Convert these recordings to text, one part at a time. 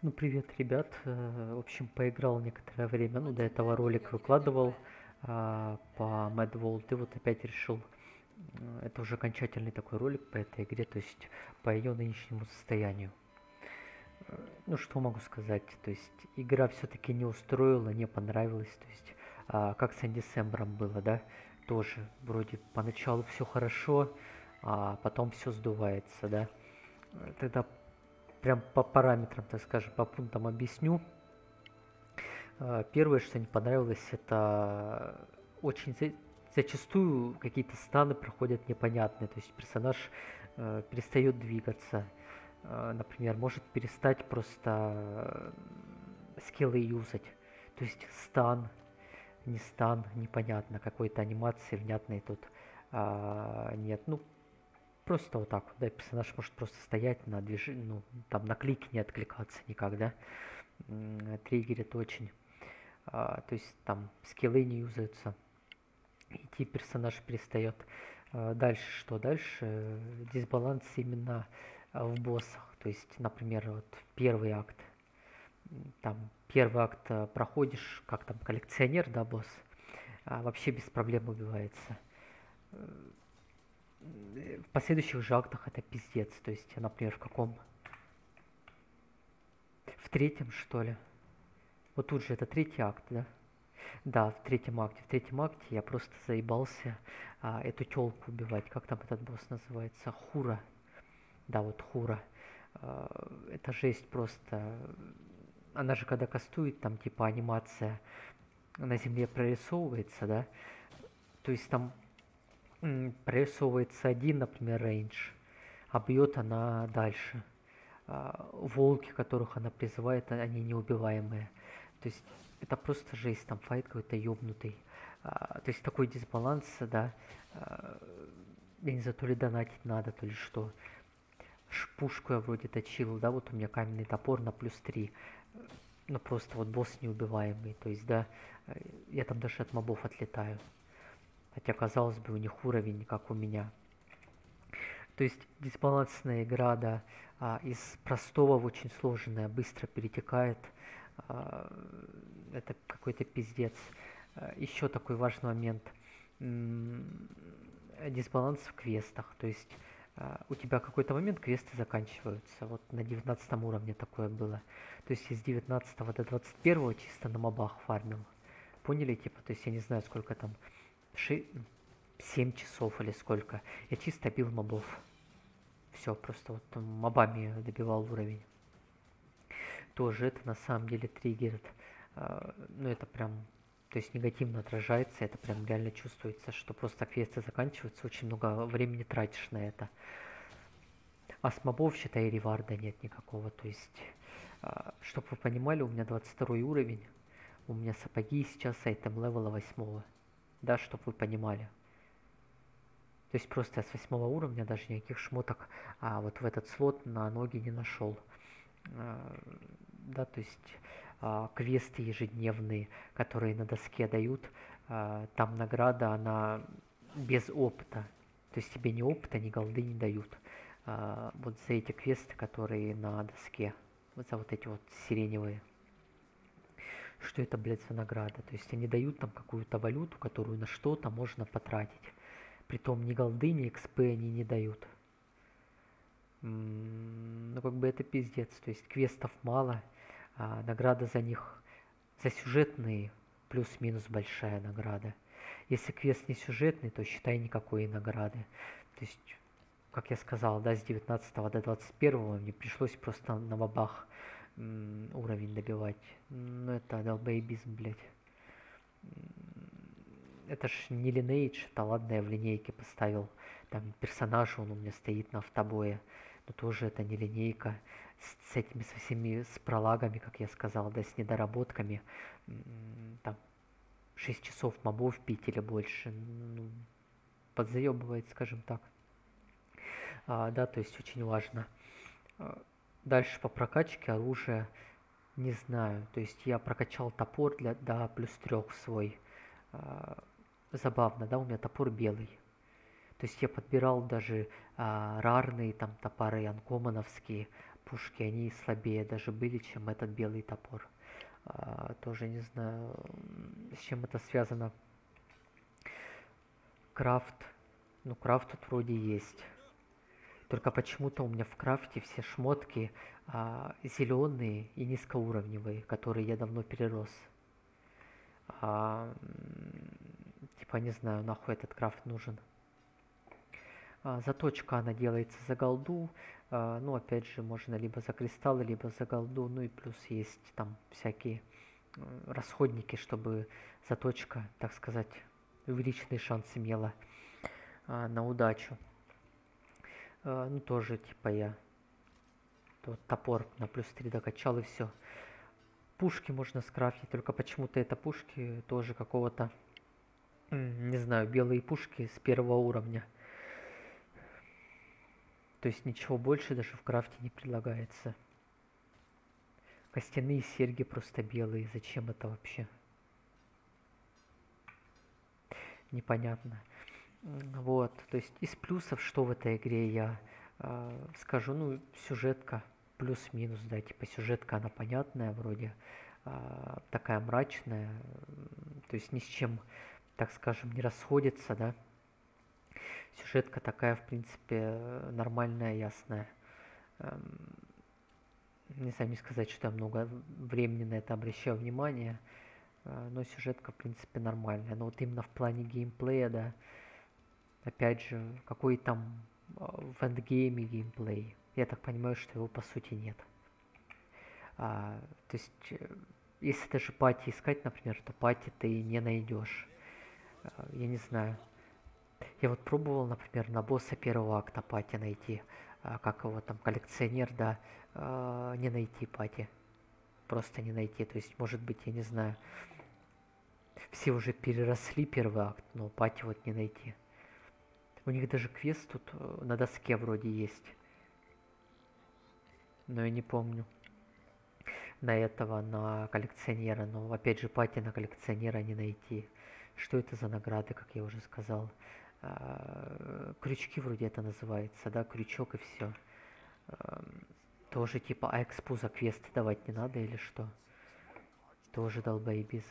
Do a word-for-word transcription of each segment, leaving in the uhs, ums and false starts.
Ну, привет, ребят. Э, В общем, поиграл некоторое время. Ну, до этого ролик выкладывал а, по Mad World. И вот опять решил. э, Это уже окончательный такой ролик по этой игре, то есть по ее нынешнему состоянию. Ну, что могу сказать? То есть игра все-таки не устроила, не понравилась. То есть а, как с Андисембром было, да? Тоже вроде поначалу все хорошо, а потом все сдувается, да? Э, Тогда прям по параметрам, так скажем, по пунктам объясню. А, Первое, что не понравилось, это очень за- зачастую какие-то станы проходят непонятные. То есть персонаж э, перестает двигаться. Э, например, может перестать просто э, скиллы юзать. То есть стан, не стан, непонятно. Какой-то анимации внятной тут а, нет. Ну, просто вот так вот, да, персонаж может просто стоять на движении, ну, там на клик не откликаться никак, да. М, Триггерит очень. А, то есть там скиллы не юзаются, идти персонаж перестает. А, дальше что? Дальше э, дисбаланс именно а, в боссах. То есть, например, вот первый акт. Там первый акт а, проходишь, как там, коллекционер, да, босс, а, вообще без проблем убивается. В последующих же актах это пиздец. То есть, например, в каком? В третьем, что ли? Вот тут же это третий акт, да? Да, в третьем акте. В третьем акте я просто заебался а, эту телку убивать. Как там этот босс называется? Хура. Да, вот Хура. А, это жесть просто. Она же когда кастует, там типа анимация на земле прорисовывается, да? То есть там м, прорисовывается один, например, рейндж, а бьет она дальше. А, волки, которых она призывает, они неубиваемые. То есть это просто жесть, там файт какой-то ёбнутый. А, то есть такой дисбаланс, да. А, я не знаю, то ли донатить надо, то ли что. Пушку я вроде точил, да, вот у меня каменный топор на плюс три. Ну просто вот босс неубиваемый. То есть, да, я там даже от мобов отлетаю. Хотя, казалось бы, у них уровень, как у меня. То есть дисбалансная игра, да, а, из простого в очень сложное быстро перетекает. А, это какой-то пиздец. А, еще такой важный момент. М, Дисбаланс в квестах. То есть а, у тебя какой-то момент квесты заканчиваются. Вот на девятнадцатом уровне такое было. То есть из девятнадцатого до двадцать первого чисто на мобах фармил. Поняли, типа, то есть я не знаю, сколько там, семь часов или сколько. Я чисто бил мобов. Все, просто вот там мобами добивал уровень. Тоже это на самом деле триггерит. А, ну, это прям, то есть негативно отражается, это прям реально чувствуется, что просто квесты заканчиваются, очень много времени тратишь на это. А с мобов, считай, реварда нет никакого. То есть, а, чтобы вы понимали, у меня двадцать второй уровень, у меня сапоги сейчас айтем левела восьмого. Да, чтобы вы понимали. То есть просто я с восьмого уровня даже никаких шмоток а вот в этот слот на ноги не нашел. А, да, то есть а, квесты ежедневные, которые на доске дают, а, там награда, она без опыта. То есть тебе ни опыта, ни голды не дают. А, вот за эти квесты, которые на доске. Вот за вот эти вот сиреневые. Что это, блядь, за награда? То есть они дают там какую-то валюту, которую на что-то можно потратить. Притом ни голды, ни экспы они не дают. Ну, как бы это пиздец. То есть квестов мало, а награда за них, за сюжетные, плюс-минус большая награда. Если квест не сюжетный, то считай никакой награды. То есть, как я сказал, да, с девятнадцатого до двадцать первого мне пришлось просто на бабах уровень добивать. Ну, это долбоебизм, блядь. Это ж не Lineage, это ладно, я в линейке поставил. Там персонаж, он у меня стоит на автобое. Но тоже это не линейка. С, с этими, со всеми, с пролагами, как я сказал, да, с недоработками. Там шесть часов мобов пить или больше. Ну, подзаебывает, скажем так. А, да, то есть очень важно. А, дальше по прокачке оружия не знаю. То есть я прокачал топор для, до плюс трех свой. А, забавно, да, у меня топор белый. То есть я подбирал даже а, рарные там топоры анкомановские пушки, они слабее даже были, чем этот белый топор. А, тоже не знаю, с чем это связано. Крафт. Ну, крафт тут вроде есть. Только почему-то у меня в крафте все шмотки а, зеленые и низкоуровневые, которые я давно перерос. А, типа, не знаю, нахуй этот крафт нужен. А, заточка, она делается за голду. А, ну, опять же, можно либо за кристаллы, либо за голду. Ну и плюс есть там всякие расходники, чтобы заточка, так сказать, увеличенный шанс имела а, на удачу. А, ну, тоже, типа, я вот топор на плюс три докачал и все. Пушки можно скрафтить, только почему-то это пушки тоже какого-то, не знаю, белые пушки с первого уровня. То есть ничего больше даже в крафте не предлагается. Костяные серьги просто белые. Зачем это вообще? Непонятно. Вот. То есть из плюсов, что в этой игре я э, скажу, ну, сюжетка плюс-минус, да, типа сюжетка, она понятная вроде, э, такая мрачная, то есть ни с чем, так скажем, не расходится, да. Сюжетка такая, в принципе, нормальная, ясная. Не знаю, не сказать, что я много времени на это обращаю внимание, но сюжетка, в принципе, нормальная. Но вот именно в плане геймплея, да, опять же, какой там в эндгейме геймплей? Я так понимаю, что его по сути нет. А, то есть, если даже пати искать, например, то пати ты не найдешь. А, я не знаю. Я вот пробовал, например, на босса первого акта пати найти, а, как его там, коллекционер, да, а, не найти пати. Просто не найти. То есть, может быть, я не знаю, все уже переросли первый акт, но пати вот не найти. У них даже квест тут на доске вроде есть. Но я не помню. На этого, на коллекционера. Но опять же, пати на коллекционера не найти. Что это за награды, как я уже сказал. Крючки вроде это называется, да, крючок и все. Тоже типа, а экспу за квесты давать не надо или что? Тоже долбоебизм.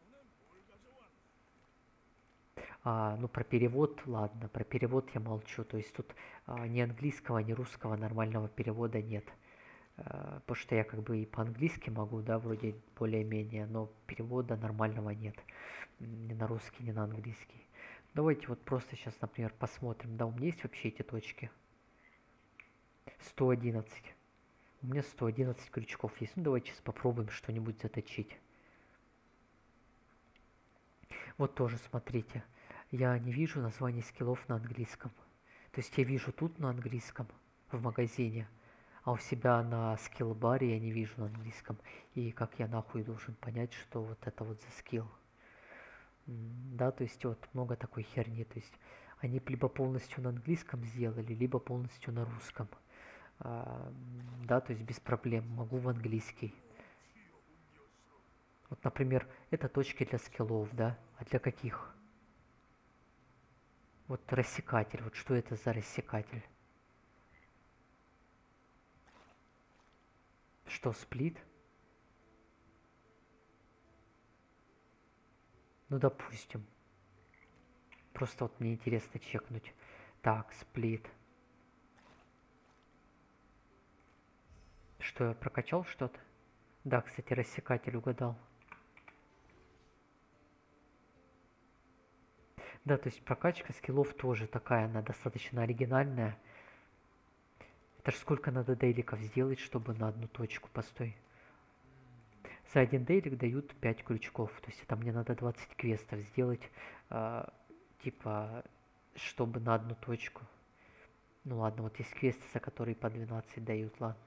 А, ну, про перевод, ладно, про перевод я молчу. То есть тут а, ни английского, ни русского нормального перевода нет. А, потому что я как бы и по-английски могу, да, вроде более-менее, но перевода нормального нет. Ни на русский, ни на английский. Давайте вот просто сейчас, например, посмотрим, да, у меня есть вообще эти точки. сто одиннадцать. У меня сто одиннадцать крючков есть. Ну, давайте сейчас попробуем что-нибудь заточить. Вот тоже, смотрите. Я не вижу названий скиллов на английском. То есть я вижу тут на английском, в магазине, а у себя на скилл-баре я не вижу на английском. И как я нахуй должен понять, что вот это вот за скилл? Да, то есть вот много такой херни. То есть они либо полностью на английском сделали, либо полностью на русском. А, да, то есть без проблем. Могу в английский. Вот, например, это точки для скиллов, да? А для каких? Вот рассекатель. Вот что это за рассекатель? Что, сплит? Ну, допустим. Просто вот мне интересно чекнуть. Так, сплит. Что, я прокачал что-то? Да, кстати, рассекатель угадал. Да, то есть прокачка скиллов тоже такая, она достаточно оригинальная. Это ж сколько надо дейликов сделать, чтобы на одну точку, постой. За один дейлик дают пять крючков, то есть это мне надо двадцать квестов сделать, э, типа, чтобы на одну точку. Ну ладно, вот есть квесты, за которые по двенадцать дают, ладно.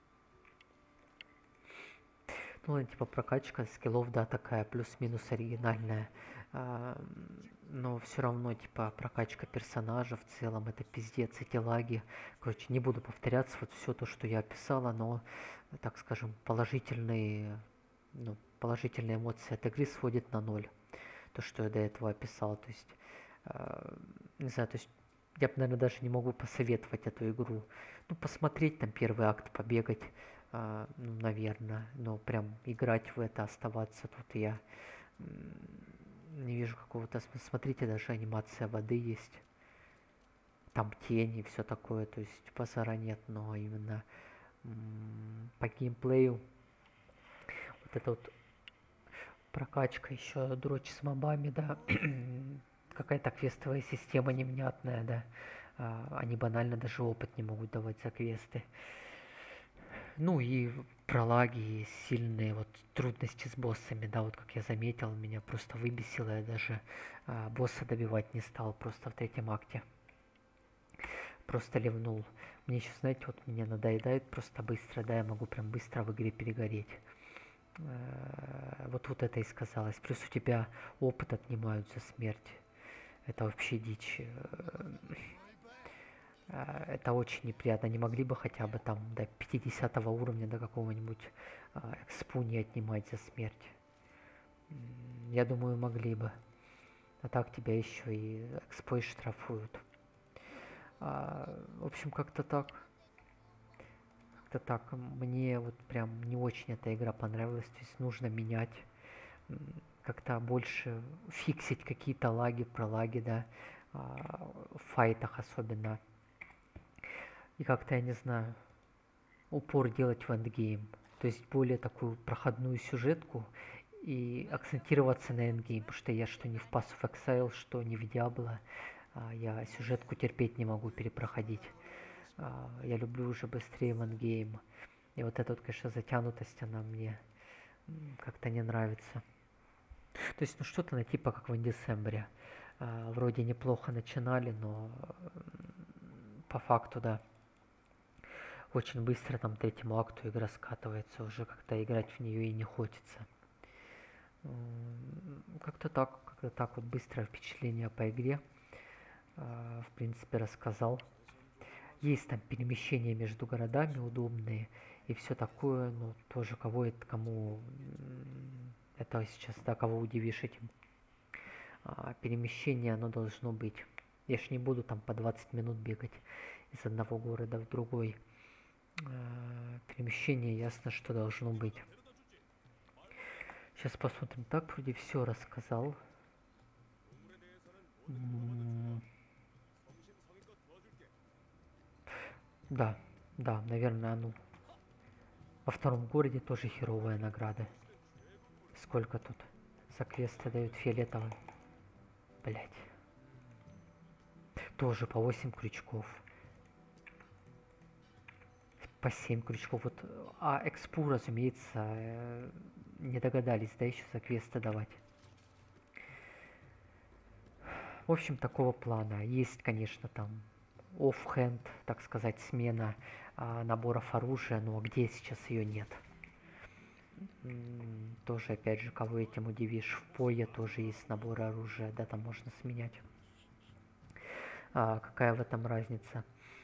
Ну ладно, типа прокачка скиллов, да, такая плюс-минус оригинальная. А, но все равно, типа, прокачка персонажа в целом, это пиздец, эти лаги. Короче, не буду повторяться, вот все то, что я описала, но, так скажем, положительные, ну, положительные эмоции от игры сводят на ноль. То, что я до этого описал, то есть, э, не знаю, то есть, Я бы, наверное, даже не могу посоветовать эту игру. Ну, посмотреть там первый акт, побегать, а, ну, наверное. Но прям играть в это, оставаться тут я не вижу какого-то смысла. Смотрите, даже анимация воды есть. Там тени и все такое. То есть базара нет, но именно по геймплею вот эта вот прокачка, еще дрочь с мобами, да, какая-то квестовая система невнятная, да, а, они банально даже опыт не могут давать за квесты. Ну и пролаги, сильные вот трудности с боссами, да, вот как я заметил, меня просто выбесило, я даже а, босса добивать не стал просто в третьем акте. Просто ливнул. Мне еще, знаете, вот меня надоедает просто быстро, да, я могу прям быстро в игре перегореть. Вот вот это и сказалось. Плюс у тебя опыт отнимают за смерть. Это вообще дичь. Это очень неприятно. Не могли бы хотя бы там до пятидесятого уровня, до какого-нибудь экспу не отнимать за смерть. Я думаю, могли бы. А так тебя еще и экспой штрафуют. В общем, как-то так. Как-то так. Мне вот прям не очень эта игра понравилась. То есть нужно менять. Как-то больше фиксить какие-то лаги, пролаги, да. В файтах особенно. И как-то, я не знаю, упор делать в эндгейм. То есть более такую проходную сюжетку и акцентироваться на эндгейм. Потому что я что не в Pass of Exile, что не в Diablo, я сюжетку терпеть не могу перепроходить. Я люблю уже быстрее в эндгейм. И вот эта вот, конечно, затянутость, она мне как-то не нравится. То есть, ну что-то на типа как в Индесембре. Вроде неплохо начинали, но по факту, да, очень быстро там третьему акту игра скатывается, уже как-то играть в нее и не хочется. Как-то так, как-то так вот быстрое впечатление по игре, в принципе, рассказал. Есть там перемещения между городами удобные и все такое, но тоже кого это, кому это сейчас, да, кого удивишь этим. Перемещение оно должно быть. Я ж не буду там по двадцать минут бегать из одного города в другой. Перемещение ясно, что должно быть. Сейчас посмотрим. Так, вроде все рассказал. Да, да, наверное, ну. Во втором городе тоже херовая награда. Сколько тут за квесты дают фиолетовый? Блять. Тоже по восемь крючков. По семь крючков. Вот, а экспу, разумеется, не догадались, да, еще за квесты давать. В общем, такого плана. Есть, конечно, там оффхенд, так сказать, смена а, наборов оружия, но где сейчас ее нет. М-м, тоже, опять же, кого этим удивишь, в Пое тоже есть набор оружия, да, там можно сменять. А, какая в этом разница?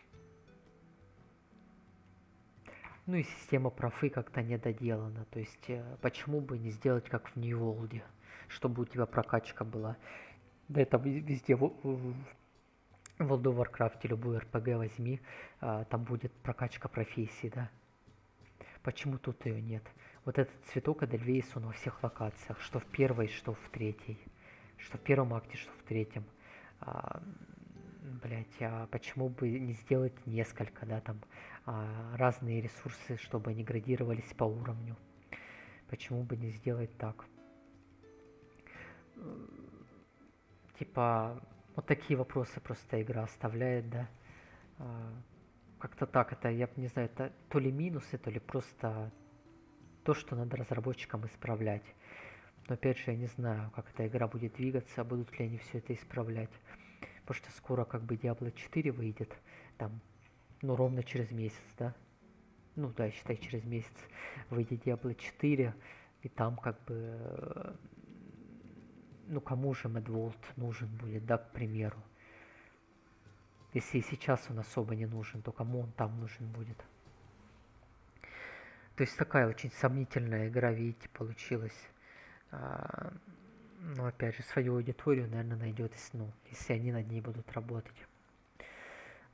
Ну и система профы как-то не доделана. То есть, почему бы не сделать как в New World, чтобы у тебя прокачка была. Да это везде, в World of Warcraft, любой эр пи джи возьми, там будет прокачка профессий, да. Почему тут ее нет? Вот этот цветок Эдельвейс, он во всех локациях, что в первой, что в третьей. Что в первом акте, что в третьем. А, блять, а почему бы не сделать несколько, да, там, а, разные ресурсы, чтобы они градировались по уровню? Почему бы не сделать так? Типа, вот такие вопросы просто игра оставляет, да. А, как-то так, это, я не знаю, это то ли минусы, то ли просто то, что надо разработчикам исправлять. Но опять же, я не знаю, как эта игра будет двигаться, будут ли они все это исправлять. Потому что скоро как бы Diablo четыре выйдет, там, ну, ровно через месяц, да. Ну, да, считай, через месяц выйдет Diablo четыре, и там как бы, ну, кому же Медволд нужен будет, да, к примеру. Если и сейчас он особо не нужен, то кому он там нужен будет? То есть такая очень сомнительная игра, видите, получилась. А, но опять же, свою аудиторию, наверное, найдет, ну, если они над ней будут работать.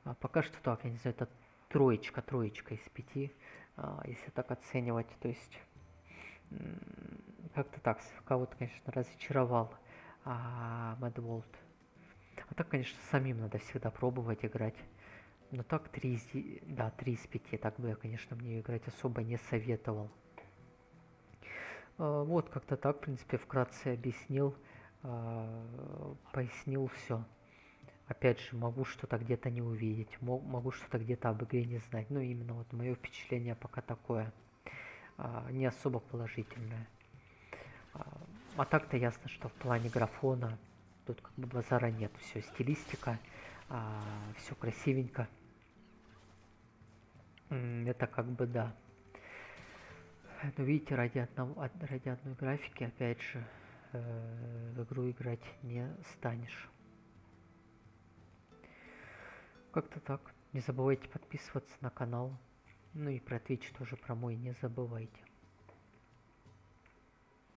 А пока что так, я не знаю, это троечка, троечка из пяти, а, если так оценивать. То есть как-то так, кого-то, конечно, разочаровал а, Mad World. А так, конечно, самим надо всегда пробовать играть. Но так три из, да, три из пяти, так бы я, конечно, мне играть особо не советовал. А, вот, как-то так, в принципе, вкратце объяснил, а, пояснил все. Опять же, могу что-то где-то не увидеть, могу что-то где-то об игре не знать. Ну, именно вот мое впечатление пока такое, а, не особо положительное. А, а так-то ясно, что в плане графона тут как бы базара нет. Все стилистика, а, все красивенько. Это как бы да. Но видите, ради, одного, ради одной графики, опять же, э, в игру играть не станешь. Как-то так. Не забывайте подписываться на канал. Ну и про Twitch тоже про мой не забывайте.